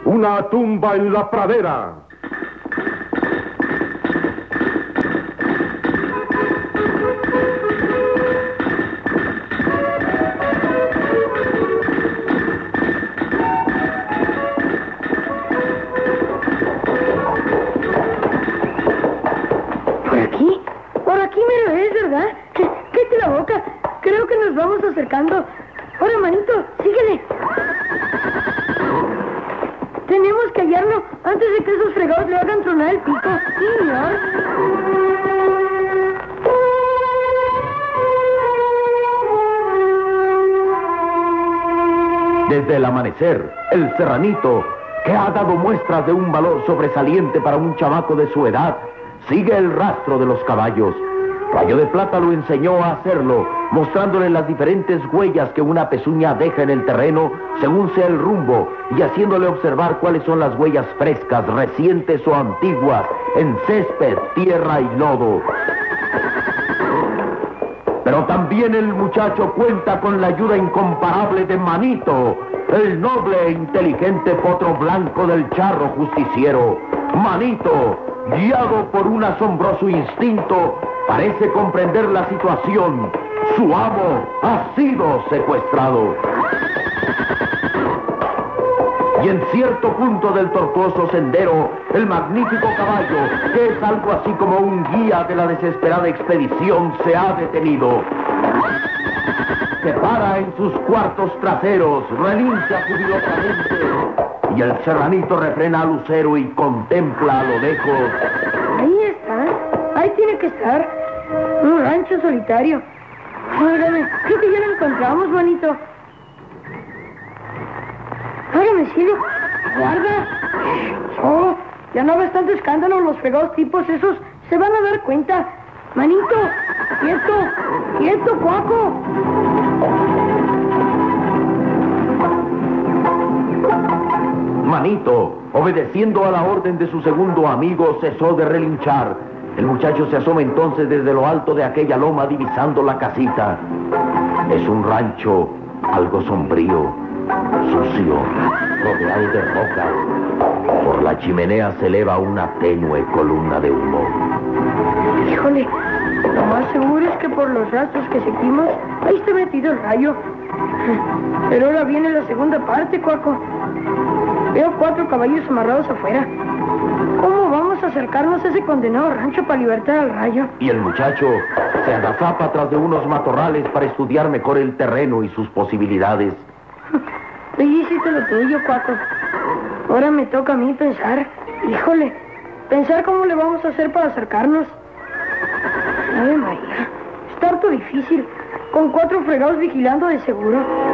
Una tumba en la pradera. Por aquí mero es, ¿verdad? Cállate la boca. Creo que nos vamos acercando. Ahora, manito, síguele. Tenemos que hallarlo antes de que esos fregados le hagan tronar el pico. Señor. Desde el amanecer, el serranito, que ha dado muestras de un valor sobresaliente para un chamaco de su edad, sigue el rastro de los caballos. Rayo de Plata lo enseñó a hacerlo, mostrándole las diferentes huellas que una pezuña deja en el terreno según sea el rumbo, y haciéndole observar cuáles son las huellas frescas, recientes o antiguas, en césped, tierra y lodo. Pero también el muchacho cuenta con la ayuda incomparable de Manito, el noble e inteligente potro blanco del charro justiciero. Manito, guiado por un asombroso instinto, parece comprender la situación. Su amo ha sido secuestrado. Y en cierto punto del tortuoso sendero, el magnífico caballo, que es algo así como un guía de la desesperada expedición, se ha detenido. Se para en sus cuartos traseros, relincha jubilosamente, y el serranito refrena al lucero y contempla a lo lejos. Ahí está. Ahí tiene que estar. Un rancho solitario. Óigame, creo que ya lo encontramos, manito. Óigame, cielo. Guarda. Oh, ya no hagas tanto escándalo. Los fregados tipos esos se van a dar cuenta. Manito, quieto. Quieto, Cuaco. Manito, obedeciendo a la orden de su segundo amigo, cesó de relinchar. El muchacho se asoma entonces desde lo alto de aquella loma divisando la casita. Es un rancho algo sombrío, sucio, rodeado de rocas. Por la chimenea se eleva una tenue columna de humo. Híjole, lo más seguro es que por los rastros que seguimos, ahí está metido el rayo. Pero ahora viene la segunda parte, Cuaco. Veo 4 caballos amarrados afuera. ¿Cómo vamos a acercarnos a ese condenado rancho para libertar al rayo? Y el muchacho se agazapa tras de unos matorrales para estudiar mejor el terreno y sus posibilidades. Tú hiciste lo tuyo, Cuaco. Ahora me toca a mí pensar. Híjole, pensar cómo le vamos a hacer para acercarnos. Ay, María, está harto difícil, con 4 fregados vigilando de seguro.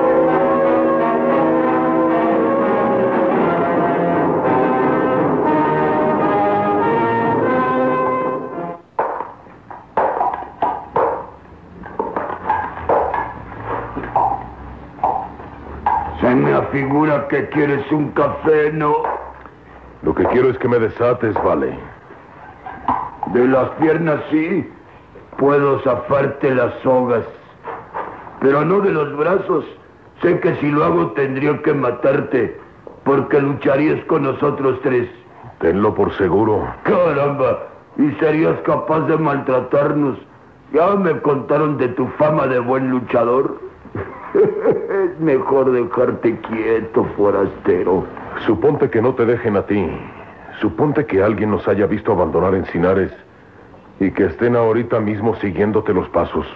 Se me afigura que quieres un café, ¿no? Lo que quiero es que me desates, vale. De las piernas sí, puedo zafarte las sogas, pero no de los brazos. Sé que si lo hago tendría que matarte, porque lucharías con nosotros 3. Tenlo por seguro. Caramba, ¿y serías capaz de maltratarnos? Ya me contaron de tu fama de buen luchador. Es mejor dejarte quieto, forastero. Suponte que no te dejen a ti. Suponte que alguien nos haya visto abandonar Encinares y que estén ahorita mismo siguiéndote los pasos.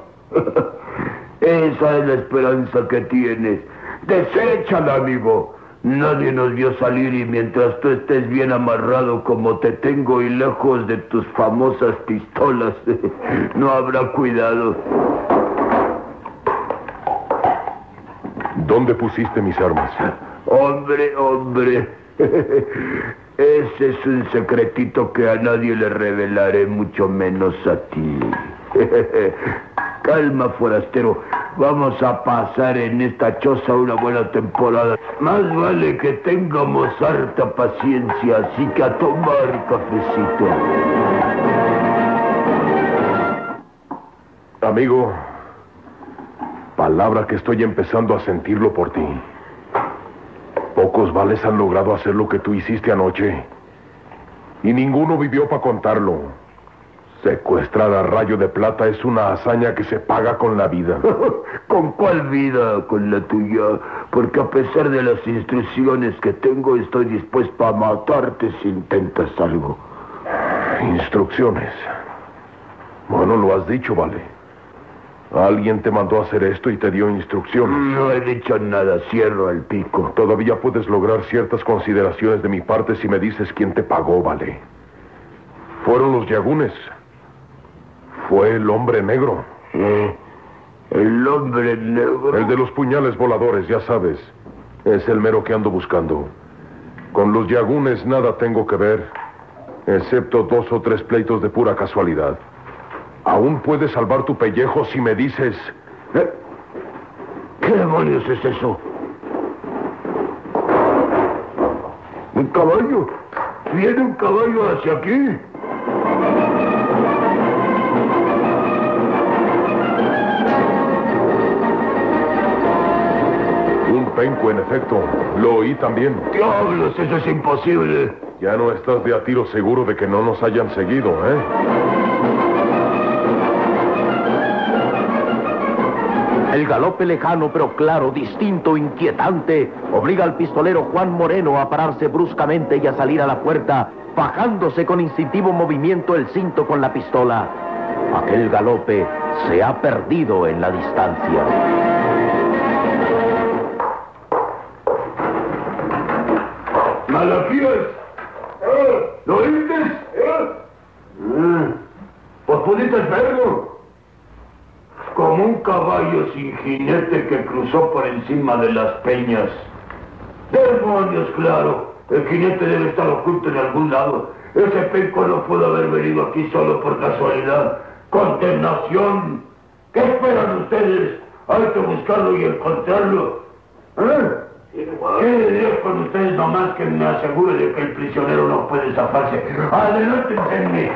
Esa es la esperanza que tienes. Deséchala, amigo. Nadie nos vio salir y mientras tú estés bien amarrado como te tengo y lejos de tus famosas pistolas, no habrá cuidado. ¿Dónde pusiste mis armas? Hombre, hombre. Ese es un secretito que a nadie le revelaré, mucho menos a ti. Calma, forastero. Vamos a pasar en esta choza una buena temporada. Más vale que tengamos harta paciencia, así que a tomar cafecito. Amigo, palabra que estoy empezando a sentirlo por ti. Poco Pocos vales han logrado hacer lo que tú hiciste anoche. Y ninguno vivió para contarlo. Secuestrar a Rayo de Plata es una hazaña que se paga con la vida. ¿Con cuál vida? Con la tuya. Porque a pesar de las instrucciones que tengo, estoy dispuesto a matarte si intentas algo. Instrucciones. Bueno, lo has dicho, vale. Alguien te mandó a hacer esto y te dio instrucciones. No he dicho nada, cierro el pico. Todavía puedes lograr ciertas consideraciones de mi parte si me dices quién te pagó, vale. Fueron los Yagunes. Fue el hombre negro. ¿El hombre negro? El de los puñales voladores, ya sabes. Es el mero que ando buscando. Con los Yagunes nada tengo que ver, excepto 2 o 3 pleitos de pura casualidad. Aún puedes salvar tu pellejo si me dices... ¿Qué demonios es eso? ¿Un caballo? ¿Viene un caballo hacia aquí? Un penco, en efecto. Lo oí también. ¡Diablos! Eso es imposible. Ya no estás de a tiro seguro de que no nos hayan seguido, ¿eh? El galope lejano, pero claro, distinto, inquietante, obliga al pistolero Juan Moreno a pararse bruscamente y a salir a la puerta, fajándose con instintivo movimiento el cinto con la pistola. Aquel galope se ha perdido en la distancia. ¡Malaquías! ¿Lo oíste? Pues pudiste verlo. Como un caballo sin jinete que cruzó por encima de las peñas. ¡Demonios, claro! El jinete debe estar oculto en algún lado. Ese penco no pudo haber venido aquí solo por casualidad. ¡Condenación! ¿Qué esperan ustedes? Hay que buscarlo y encontrarlo. ¿Qué diré con ustedes nomás que me asegure de que el prisionero no puede zafarse? ¡Adelántense!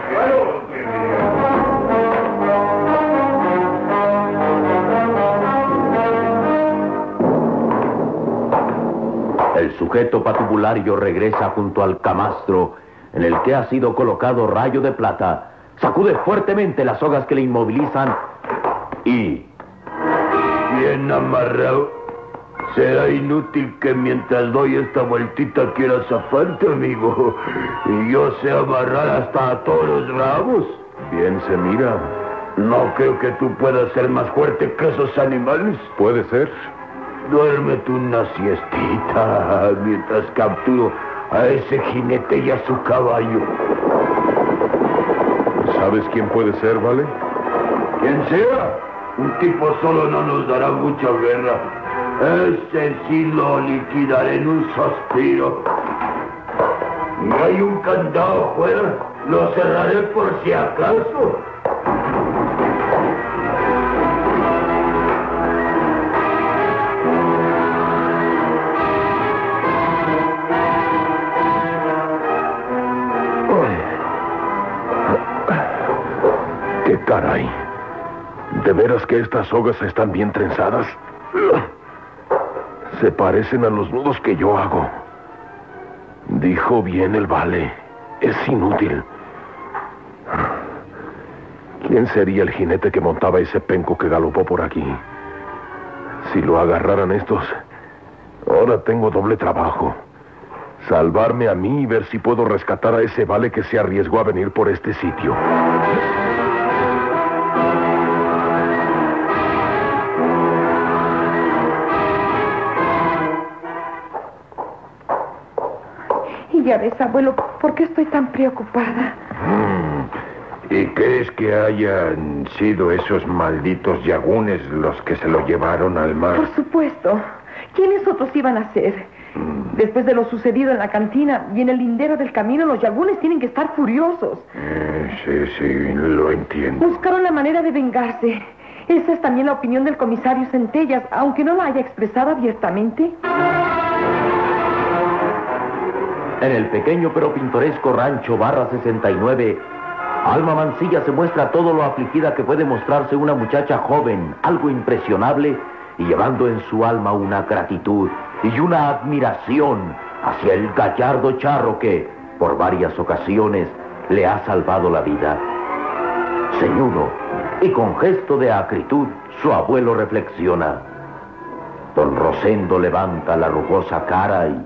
El sujeto patibulario regresa junto al camastro en el que ha sido colocado Rayo de Plata. Sacude fuertemente las sogas que le inmovilizan y... Bien amarrado. Será inútil que mientras doy esta vueltita quieras zafarte, amigo. Y yo sé amarrar hasta a todos los rabos. Bien se mira. No creo que tú puedas ser más fuerte que esos animales. Puede ser. Duérmete una siestita mientras capturo a ese jinete y a su caballo. ¿Sabes quién puede ser, vale? Quien sea, un tipo solo no nos dará mucha guerra. Ese sí lo liquidaré en un suspiro. Y hay un candado afuera. Lo cerraré por si acaso. ¡Qué caray! ¿De veras que estas sogas están bien trenzadas? Se parecen a los nudos que yo hago. Dijo bien el vale. Es inútil. ¿Quién sería el jinete que montaba ese penco que galopó por aquí? Si lo agarraran estos, ahora tengo doble trabajo. Salvarme a mí y ver si puedo rescatar a ese vale que se arriesgó a venir por este sitio. Y ya ves, abuelo, ¿por qué estoy tan preocupada? ¿Y crees que hayan sido esos malditos yagunes los que se lo llevaron al mar? Por supuesto. ¿Quiénes otros iban a ser? Después de lo sucedido en la cantina y en el lindero del camino, los yagunes tienen que estar furiosos. Sí, lo entiendo. Buscaron la manera de vengarse. Esa es también la opinión del comisario Centellas, aunque no la haya expresado abiertamente. En el pequeño pero pintoresco rancho Barra 69, Alma Mancilla se muestra todo lo afligida que puede mostrarse una muchacha joven, algo impresionable, y llevando en su alma una gratitud y una admiración hacia el gallardo charro que, por varias ocasiones, le ha salvado la vida. Ceñudo y con gesto de acritud, su abuelo reflexiona. Don Rosendo levanta la rugosa cara y...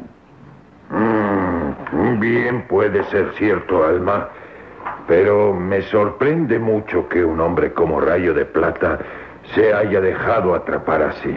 Bien puede ser cierto, Alma, pero me sorprende mucho que un hombre como Rayo de Plata se haya dejado atrapar así.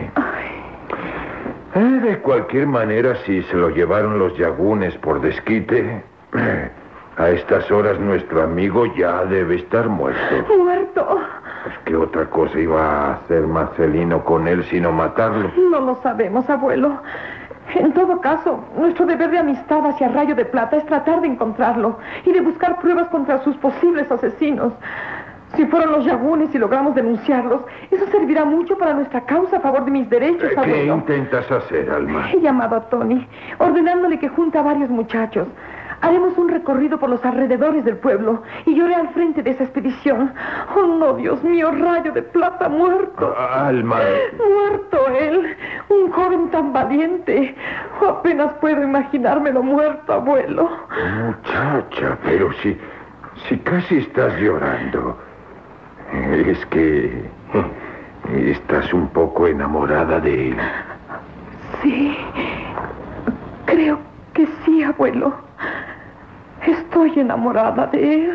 De cualquier manera, si se lo llevaron los yagunes por desquite, a estas horas nuestro amigo ya debe estar muerto. ¿Muerto? Pues qué otra cosa iba a hacer Marcelino con él sino matarlo. No lo sabemos, abuelo. En todo caso, nuestro deber de amistad hacia Rayo de Plata es tratar de encontrarlo y de buscar pruebas contra sus posibles asesinos. Si fueron los yagunes y logramos denunciarlos, eso servirá mucho para nuestra causa a favor de mis derechos, abuelo. ¿Qué intentas hacer, Alma? He llamado a Tony, ordenándole que junte a varios muchachos. Haremos un recorrido por los alrededores del pueblo y yo iré al frente de esa expedición. Oh, no, Dios mío, Rayo de Plata muerto. Alma. Muerto él, un joven tan valiente. Apenas puedo imaginármelo muerto, abuelo. Muchacha, pero si casi estás llorando. Es que estás un poco enamorada de él. Sí, creo que sí, abuelo. Estoy enamorada de él.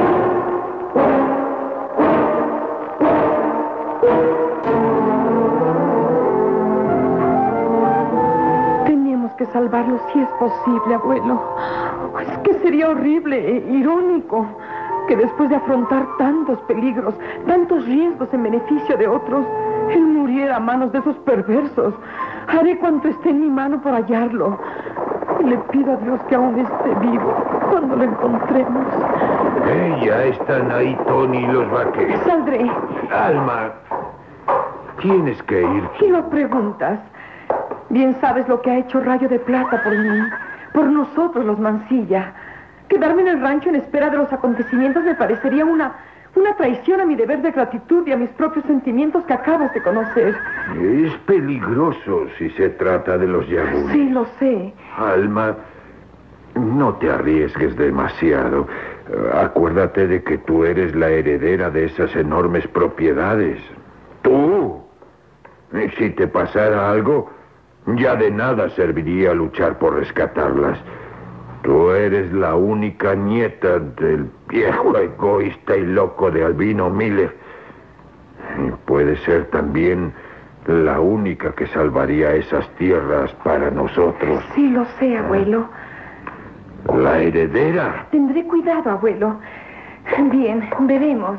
Tenemos que salvarlo si es posible, abuelo. Es que sería horrible e irónico que después de afrontar tantos peligros, tantos riesgos en beneficio de otros, él muriera a manos de esos perversos. Haré cuanto esté en mi mano por hallarlo. Y le pido a Dios que aún esté vivo cuando lo encontremos. Ya están ahí Tony y los vaqueros. Saldré. Alma, tienes que ir. ¿Qué lo preguntas? Bien sabes lo que ha hecho Rayo de Plata por mí, por nosotros los Mancilla. Quedarme en el rancho en espera de los acontecimientos me parecería una traición a mi deber de gratitud y a mis propios sentimientos que acabas de conocer. Es peligroso si se trata de los yagunes. Sí, lo sé. Alma, no te arriesgues demasiado. Acuérdate de que tú eres la heredera de esas enormes propiedades. ¡Tú! Si te pasara algo, ya de nada serviría luchar por rescatarlas. Tú eres la única nieta del viejo egoísta y loco de Albino Miller. Y puede ser también la única que salvaría esas tierras para nosotros. Sí, lo sé, abuelo. La heredera. Tendré cuidado, abuelo. Bien, veremos.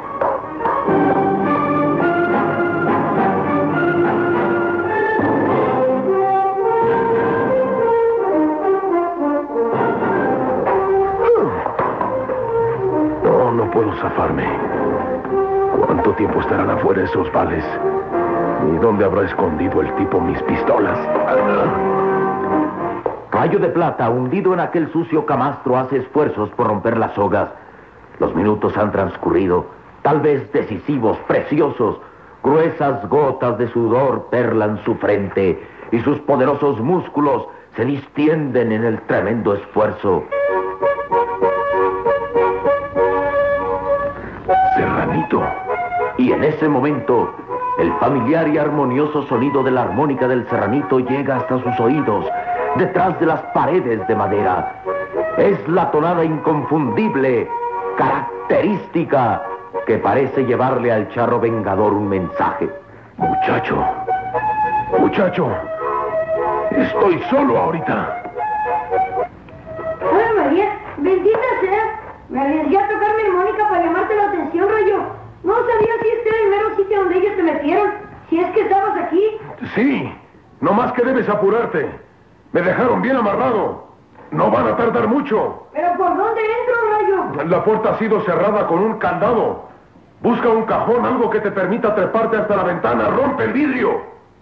No puedo zafarme. ¿Cuánto tiempo estarán afuera esos vales? ¿Y dónde habrá escondido el tipo mis pistolas? Rayo de Plata, hundido en aquel sucio camastro, hace esfuerzos por romper las sogas. Los minutos han transcurrido, tal vez decisivos, preciosos. Gruesas gotas de sudor perlan su frente y sus poderosos músculos se distienden en el tremendo esfuerzo. Serranito. Y en ese momento, el familiar y armonioso sonido de la armónica del serranito llega hasta sus oídos, detrás de las paredes de madera. Es la tonada inconfundible, característica, que parece llevarle al charro vengador un mensaje. Muchacho, estoy solo ahorita. ¡Ay, María! ¡Bendita sea! Me arriesgué a tocar mi armónica para llamarte la atención, Rayo. No sabía si este era el mero sitio donde ellos te metieron. Si es que estabas aquí. Sí, no más que debes apurarte. Me dejaron bien amarrado. No van a tardar mucho. ¿Pero por dónde entro, Rayo? La puerta ha sido cerrada con un candado. Busca un cajón, algo que te permita treparte hasta la ventana. ¡Rompe el vidrio!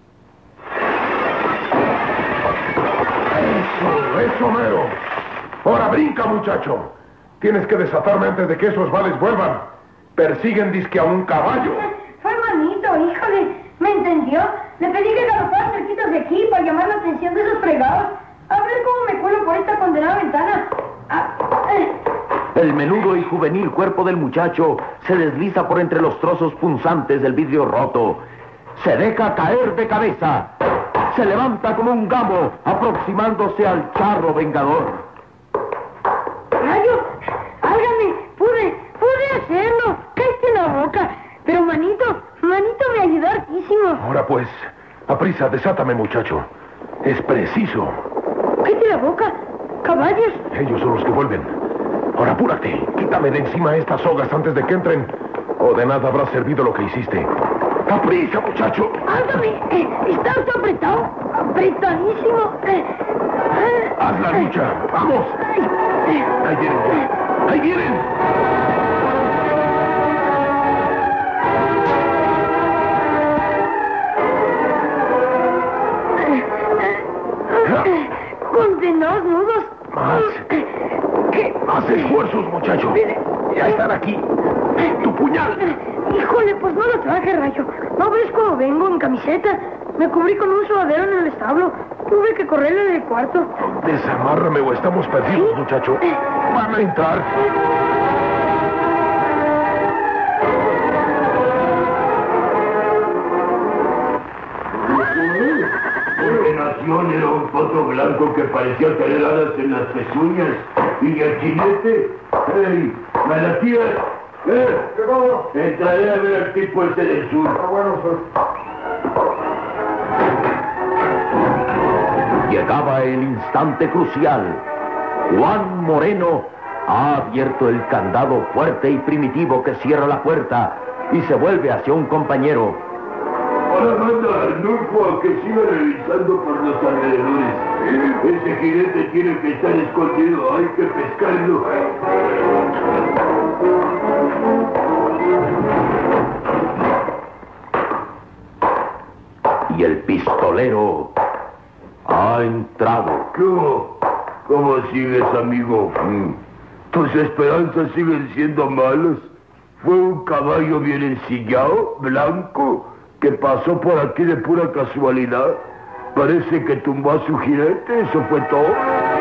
Eso, mero. Ahora brinca, muchacho. Tienes que desatarme antes de que esos vales vuelvan. Persiguen disque a un caballo. Hermanito, híjole, ¿me entendió? Le pedí que galopara cerquitas de aquí para llamar la atención de esos fregados. A ver cómo me cuelo por esta condenada ventana. El menudo y juvenil cuerpo del muchacho se desliza por entre los trozos punzantes del vidrio roto. Se deja caer de cabeza. Se levanta como un gamo, aproximándose al charro vengador. ¡Rayo! ¡Álgame! ¡Pude hacerlo! ¡Cállate en la boca! Pero manito me ayudó hartísimo. Ahora pues, aprisa, desátame, muchacho. Es preciso. ¡Cállate la boca! ¡Caballos! Ellos son los que vuelven. Ahora apúrate, quítame de encima estas sogas antes de que entren. O de nada habrá servido lo que hiciste. ¡Aprisa, muchacho! ¡Álgame! Está usted apretado. Apretadísimo. ¡Haz la lucha! ¡Vamos! ¡Ahí vienen ya! ¡Ahí vienen! ¡Condenados nudos! ¡Más! ¿Qué? ¡Haz esfuerzos, muchacho! ¡Ya están aquí! ¡Tu puñal! Híjole, pues no lo traje, Rayo. ¿No ves cómo vengo en camiseta? Me cubrí con un sudadero en el establo. Tuve que correrle del cuarto. Desamárrame o estamos perdidos, ¿Sí? muchacho. Van a entrar. Nación era un potro blanco que parecía tener alas en las pezuñas. Y el jinete, ¡ey! ¡Malatías! Entraré a ver al tipo ese del sur. Llegaba el instante crucial. Juan Moreno ha abierto el candado fuerte y primitivo que cierra la puerta y se vuelve hacia un compañero. Ahora manda a Arnulfo a que siga revisando por los alrededores. Ese jinete tiene que estar escondido. Hay que pescarlo. Y el pistolero ha entrado. ¿Cómo sigues, amigo? ¿Tus esperanzas siguen siendo malas? ¿Fue un caballo bien ensillado, blanco, que pasó por aquí de pura casualidad? Parece que tumbó a su jinete, ¿eso fue todo?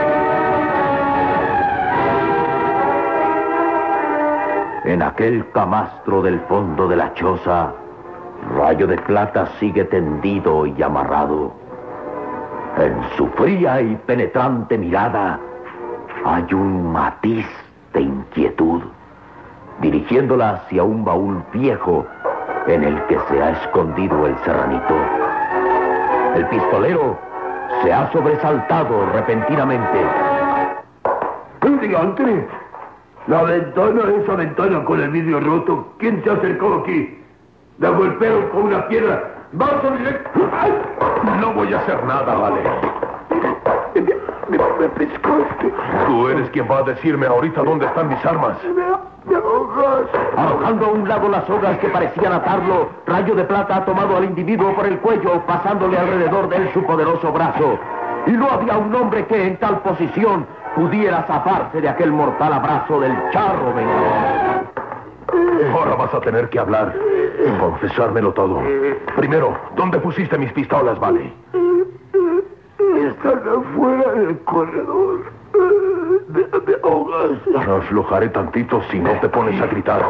En aquel camastro del fondo de la choza, Rayo de Plata sigue tendido y amarrado. En su fría y penetrante mirada hay un matiz de inquietud, dirigiéndola hacia un baúl viejo en el que se ha escondido el serranito. El pistolero se ha sobresaltado repentinamente. ¡Un diantre! Esa ventana con el vidrio roto. ¿Quién se ha acercado aquí? La golpearon con una piedra. ¡Vamos directo! ¡Ay! No voy a hacer nada, vale. Me pescaste. Tú eres quien va a decirme ahorita dónde están mis armas. Me ahogas. Arrojando a un lado las sogas que parecían atarlo, Rayo de Plata ha tomado al individuo por el cuello, pasándole alrededor de él su poderoso brazo. Y no había un hombre que en tal posición pudiera zafarse de aquel mortal abrazo del charro vengador. Ahora vas a tener que hablar, confesármelo todo. Primero, ¿dónde pusiste mis pistolas, vale? Están afuera del corredor. Me ahogas. No aflojaré tantito si no te pones a gritar.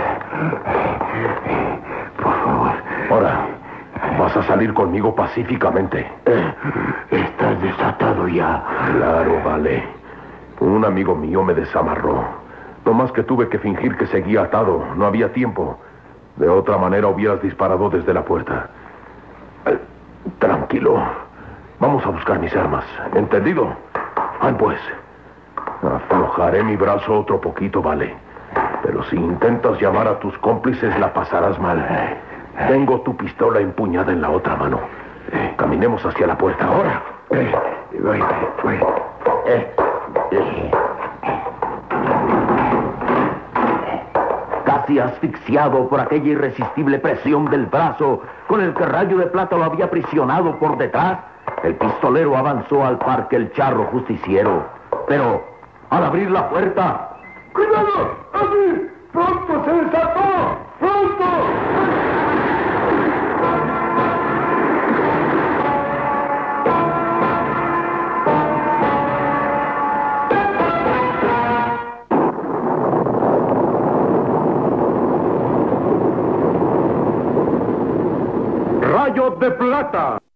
Por favor. Ahora, vas a salir conmigo pacíficamente. Estás desatado ya. Claro, vale. Un amigo mío me desamarró. No más que tuve que fingir que seguía atado. No había tiempo. De otra manera hubieras disparado desde la puerta. Tranquilo. Vamos a buscar mis armas. ¿Entendido? Ay, pues. Aflojaré mi brazo otro poquito, vale. Pero si intentas llamar a tus cómplices, la pasarás mal. Tengo tu pistola empuñada en la otra mano. Caminemos hacia la puerta ahora. Voy. Casi asfixiado por aquella irresistible presión del brazo con el que Rayo de Plata lo había aprisionado por detrás, el pistolero avanzó al par que el charro justiciero. Pero, al abrir la puerta... ¡Cuidado! ¡Allí! ¡Pronto se desató! ¡Pronto! caballo de plata.